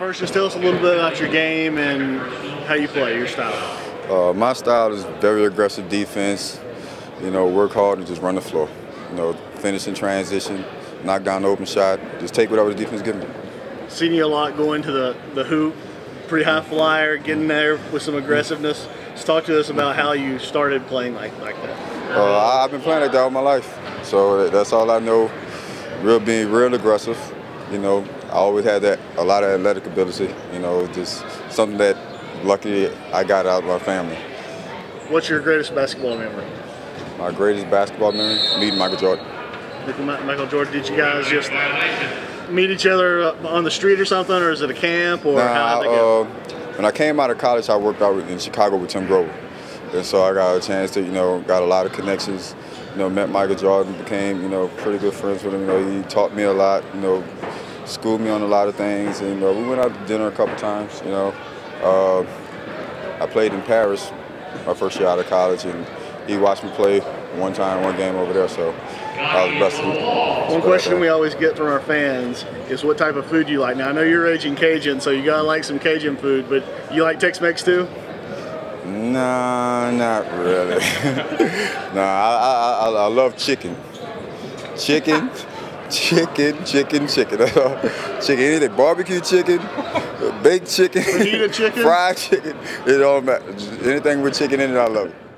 First, just tell us a little bit about your game and how you play, your style. My style is very aggressive defense. You know, work hard and just run the floor. You know, finish in transition, knock down the open shot, just take whatever the defense gives me. Seen you a lot going to the hoop, pretty high flyer, getting there with some aggressiveness. Just talk to us about how you started playing like that. I've been playing like that all my life, so that's all I know. Being real aggressive. You know, I always had a lot of athletic ability. You know, just something that luckily I got out of my family. What's your greatest basketball memory? My greatest basketball memory? Meeting Michael Jordan. Michael Jordan, did you guys just meet each other on the street or something, or is it a camp, or how did it go? When I came out of college, I worked out in Chicago with Tim Grover. And so I got a chance to, got a lot of connections. Met Michael Jordan, became, pretty good friends with him. He taught me a lot, schooled me on a lot of things. And, we went out to dinner a couple times, I played in Paris my first year out of college, and he watched me play one game over there, so I was blessed. One question we always get from our fans is what type of food you like. Now, I know you're Raging Cajun, so you gotta like some Cajun food, but you like Tex-Mex too? Nah, not really. I love chicken. Chicken. Anything, barbecue chicken, baked chicken, fajita chicken, fried chicken, it don't matter. Anything with chicken in it, I love it.